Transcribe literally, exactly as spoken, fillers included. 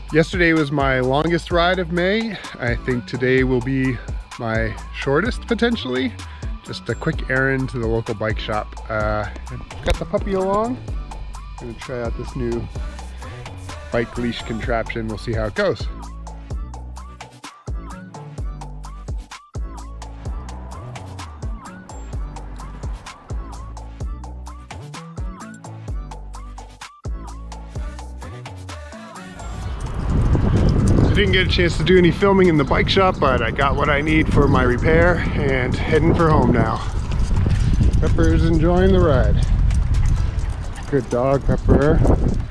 Yesterday was my longest ride of May. I think today will be my shortest, potentially. Just a quick errand to the local bike shop. Uh, got the puppy along. I'm gonna try out this new bike leash contraption. We'll see how it goes. I didn't get a chance to do any filming in the bike shop, but I got what I need for my repair and heading for home now. Pepper's enjoying the ride. Good dog, Pepper.